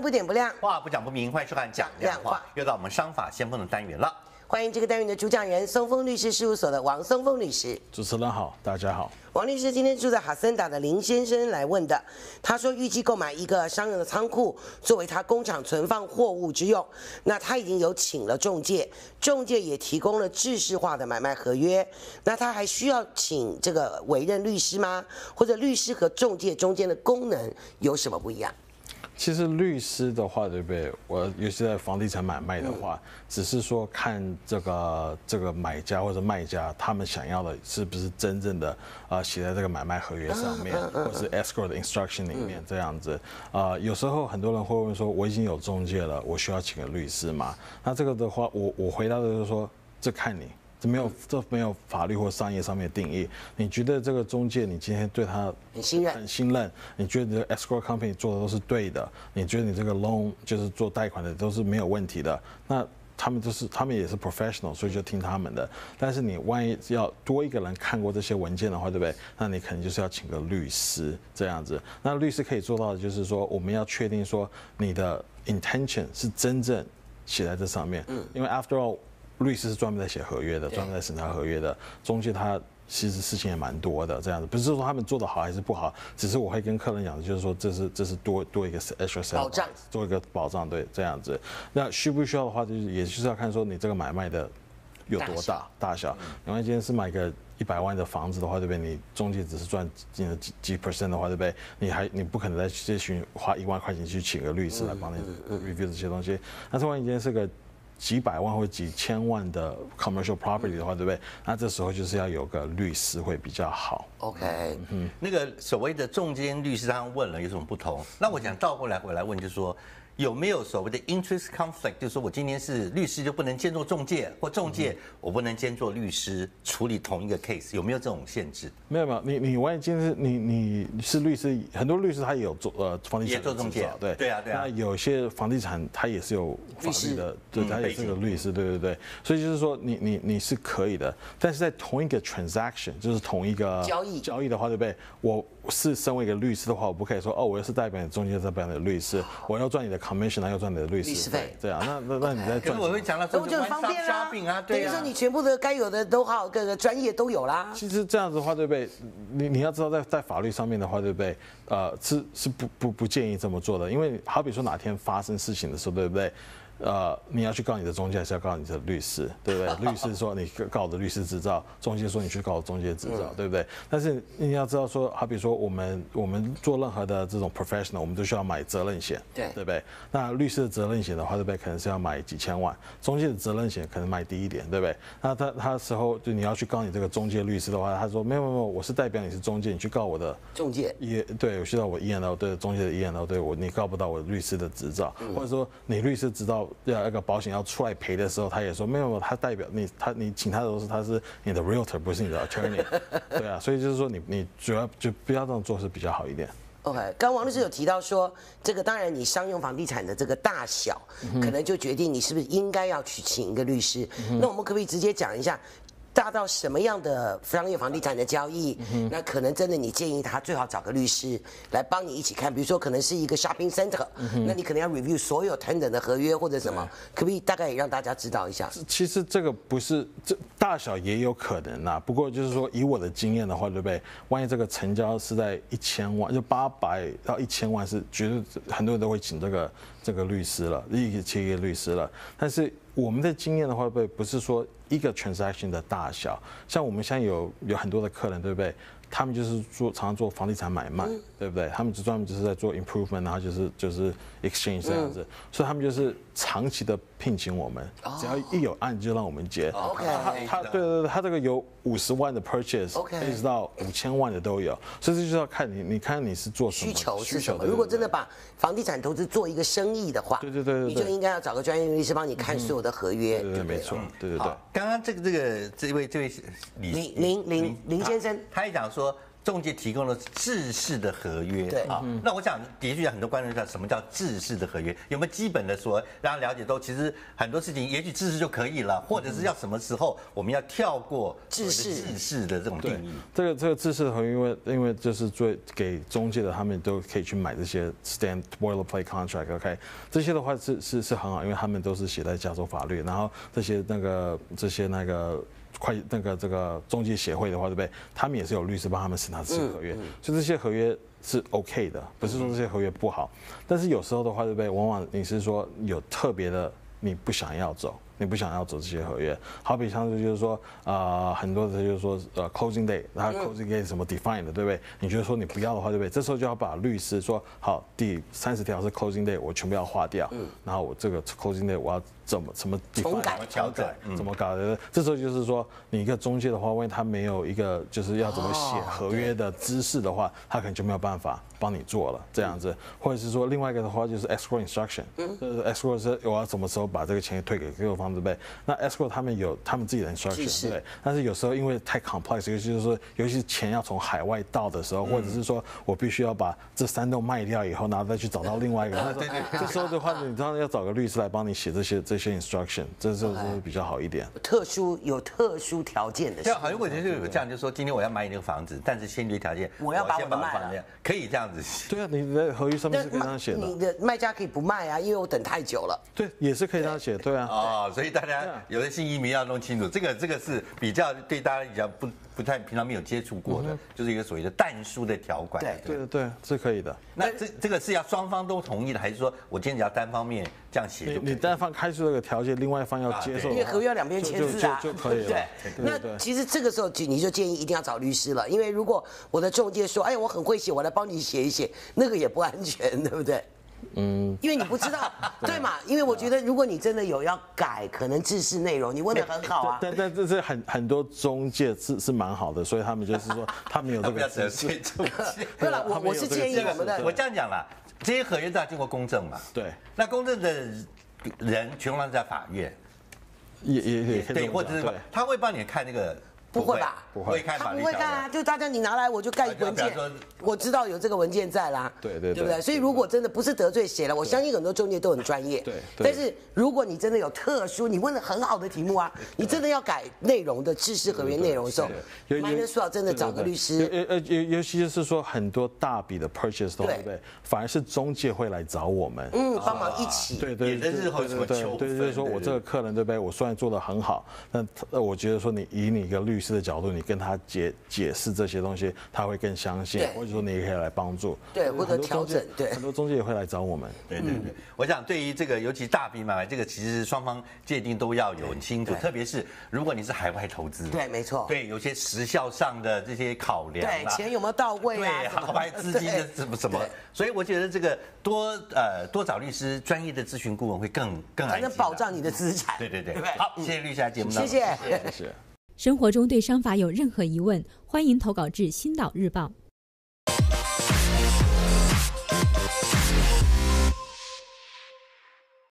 不点不亮， 话不讲不明，欢迎收看《讲亮话》，又到我们商法先锋的单元了。 欢迎这个单元的主讲人，松丰律师事务所的王松丰律师。 主持人好，大家好。 王律师今天住在哈森达的林先生来问的，他说预计购买一个商用的仓库，作为他工厂存放货物之用。那他已经有请了仲介，仲介也提供了制式化的买卖合约。那他还需要请这个委任律师吗？或者律师和仲介中间的功能有什么不一样？ 其实律师的话，对不对？我尤其在房地产买卖的话，只是说看这个买家或者卖家他们想要的是不是真正的写在这个买卖合约上面，或是 escrow 的 instruction 里面这样子。有时候很多人会问说，我已经有中介了，我需要请个律师吗？那这个的话，我回答的就是说，这看你。这没有法律或商业上面的定义。你觉得这个中介，你今天对他很信任，你觉得这个 escrow company 做的都是对的，你觉得你这个 loan 就是做贷款的都是没有问题的，那他们也是 professional， 所以就听他们的。但是你万一要多一个人看过这些文件的话，对不对？那你可能就是要请个律师这样子。那律师可以做到的就是说，我们要确定说你的 intention 是真正写在这上面，因为 after all。律师是专门在写合约的，专门在审查合约的。中介他其实事情也蛮多的，这样子不是说他们做得好还是不好，只是我会跟客人讲的就是说这是多一个 extra 保障， 做一个保障，对，这样子。那需不需要的话，也就是要看说你这个买卖的有多大小。因为今天是买个100万的房子的话，对不对？你中介只是赚几 percent 的话，对不对？你不可能在这群花1万块钱去请个律师来帮你 review 这些东西。但是万一今天是个几百万或几千万的 commercial property 的话，对不对？那这时候就是要有个律师会比较好。 OK， 那个所谓的中间律师，他们问了有什么不同？那我想倒过来回来问，就是说有没有所谓的 interest conflict， 就是说我今天是律师就不能兼做中介，或中介我不能兼做律师处理同一个 case， 有没有这种限制？ 没有，你万一今天是你是律师，很多律师他也有做房地产也做中介，对啊。 那有些房地产他也是有法律的，对，他也是个律师，对。所以就是说你是可以的，但是在同一个 transaction， 就是同一个交易的话，对不对？我是身为一个律师的话，我不可以说我又是代表你中介，代表你的律师，我要赚你的 commission， 又赚你的律师费，这样，那你在赚？ 可是我会讲到这就很方便啦， 等于说你全部的该有的都好，各个专业都有啦。 其实这样子的话，对不对？你要知道，在法律上面的话，对不对？是不建议这么做的，因为好比说哪天发生事情的时候，对不对？你要去告你的中介，还是要告你的律师，对不对？律师说你告我的律师执照，中介说你去告我中介执照，对不对？但是你要知道说，好比说我们做任何的这种 professional， 我们都需要买责任险，对不对？那律师的责任险的话，对不对？可能是要买几千万，中介的责任险可能买低一点，对不对？那他时候就你要去告你这个中介律师的话，他说没有，我是代表你是中介，你去告我的中介对，我需要我 E&O 对中介的 E&O 对你告不到我律师的执照，或者说你律师执照。那个保险要出来赔的时候，他也说没有，他代表你请他的时候他是你的 realtor， 不是你的 attorney， 对啊，所以就是说你主要就不要这样做是比较好一点。 OK， 刚王律师有提到说，这个当然你商用房地产的这个大小，可能就决定你是不是应该要去请一个律师。那我们可不可以直接讲一下？大到什么样的商业房地产的交易，那可能真的你建议他最好找个律师来帮你一起看，比如说可能是一个 shopping center，那你可能要 review 所有 tenant 的合约或者什么，可不可以大概也让大家知道一下？ 其实这个不是这大小也有可能啦，不过就是说以我的经验的话，对不对？万一这个成交是在1000万，就800到1000万，是绝对很多人都会请这个律师了，请一个律师了，但是。我们的经验的话，不是说一个 transaction 的大小，像我们现在有很多的客人，对不对？他们就是常常做房地产买卖，对不对？他们专门就是在做 improvement， 然后就是 exchange 这样子，所以他们就是长期的聘请我们，只要一有案就让我们接。对，他这个有50万的 purchase， 一直到5000万的都有，所以这就是要看你看你是做什么需求是什么。如果真的把房地产投资做一个生意的话， 对， 你就应该要找个专业律师帮你看所有的合约。 对，没错，对。 刚刚这位林先生， 他也讲说中介提供了制式的合约， 对啊，那我想的确有很多观众知道什么叫制式的合约，有没有基本的说让他了解到，其实很多事情也许制式就可以了，或者是要什么时候我们要跳过制式的这种定义。 这个制式的合约，因为就是给中介的，他们都可以去买这些 stand boilerplate contract，OK， 这些的话是很好，因为他们都是写在加州法律，然后这些这个中介协会的话，对不对？他们也是有律师帮他们审查这些合约，所以这些合约是 OK 的，不是说这些合约不好。但是有时候的话，对不对？往往你是说有特别的，你不想要走这些合约。好比像就是说，很多的就是说，closing day， 它 closing day 什么 define 的，对不对？你觉得说你不要的话，对不对？这时候就要把律师说，好，第30条是 closing day， 我全部要划掉，然后我这个 closing day 我要什么重改调整， 怎么搞的？这时候就是说，你一个中介的话，万一他没有一个就是要怎么写合约的知识的话，他可能就没有办法帮你做了这样子。或者是说另外一个的话就是 escrow instruction， escrow 是我要什么时候把这个钱退给各方，对不对？那 escrow 他们有他们自己的 instruction， 对。但是有时候因为太 complex， 尤其是钱要从海外到的时候，或者是说我必须要把这3栋卖掉以后，然后再去找到另外一个，这时候的话，你当然要找个律师来帮你写这些 instruction， 这是比较好一点。 有特殊条件的。 对，好像我觉得有这样，就是说今天我要买你那个房子，但是先决条件我要把我的卖了房子，可以这样子写。 对啊，你的合约上面是可以这样写的。 你的卖家可以不卖啊，因为我等太久了。 对，也是可以这样写，对啊。 哦，所以大家有的新移民要弄清楚，这个是比较对大家比较不太平常没有接触过的，就是一个所谓的但书的条款。 对，是可以的。 那这个是要双方都同意的，还是说我今天只要单方面这样写？ 你单方开出这个条件，另外一方要接受， 因为合约要2边签字啊， 就可以了。 对，那其实这个时候你就建议一定要找律师了，因为如果我的中介说，哎，我很会写，我来帮你写一写，那个也不安全，对不对？因为你不知道，对嘛？因为我觉得，如果你真的有要改，可能制式内容，你问得很好啊。 但这是很多中介是蛮好的，所以他们就是说，他们有这个知识。 对了，我是建议我们的， 我这样讲啦，这些合约都要经过公证嘛。 对。 那公证的人全部都在法院， 也对，或者是他会帮你看那个。 不会吧？ 不会看法律条文， 他不会看啊，就大家你拿来我就盖文件，我知道有这个文件在啦， 对不对？所以如果真的不是得罪谁了，我相信很多中介都很专业， 对。 但是如果你真的有特殊，你问了很好的题目啊，你真的要改内容的制式合约内容的时候，minus 要真的找个律师， 尤其是说很多大笔的 purchase， 对不对？反而是中介会来找我们， 帮忙一起， 对， 日后怎么纠纷？ 对，就是说我这个客人对不对？我虽然做得很好，但我觉得说以你一个律师的角度，你跟他解释这些东西，他会更相信，或者说你也可以来帮助， 对，或者调整，对， 很多中介也会来找我们， 对。我想对于这个，尤其大笔买卖，这个其实双方界定都要有很清楚，特别是如果你是海外投资， 对，没错， 对，有些时效上的这些考量， 对，钱有没有到位啊？ 对，海外资金的什么，所以我觉得这个多找律师，专业的咨询顾问会更安心， 保障你的资产， 对。好，谢谢律师来节目当中， 谢谢。 生活中对商法有任何疑问，欢迎投稿至《新岛日报》。